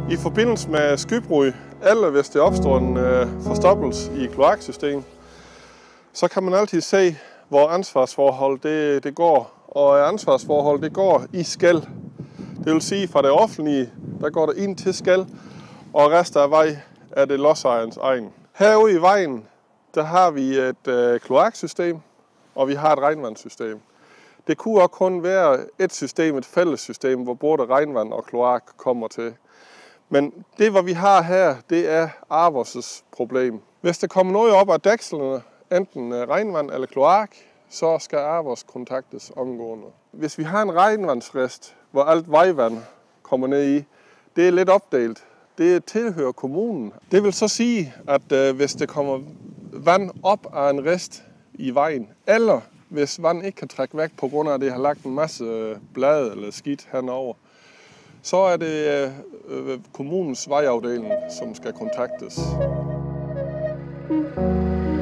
I forbindelse med skybrud, eller hvis det opstår en forstoppelse i kloaksystem, så kan man altid se, hvor ansvarsforhold det går. Og ansvarsforhold det går i skel. Det vil sige, fra det offentlige, der går det ind til skel, og resten af vej er det lodsejerens egen. Herude i vejen, der har vi et kloaksystem, og vi har et regnvandssystem. Det kunne også kun være et system, et fælles system, hvor både regnvand og kloak kommer til. Men det, hvad vi har her, det er Arvos' problem. Hvis der kommer noget op af dækslerne, enten regnvand eller kloak, så skal Arvos kontaktes omgående. Hvis vi har en regnvandsrest, hvor alt vejvand kommer ned i, det er lidt opdelt. Det tilhører kommunen. Det vil så sige, at hvis der kommer vand op af en rest i vejen, eller hvis vand ikke kan trække væk på grund af, at det har lagt en masse blade eller skidt henover, så er det kommunens vejafdeling, som skal kontaktes.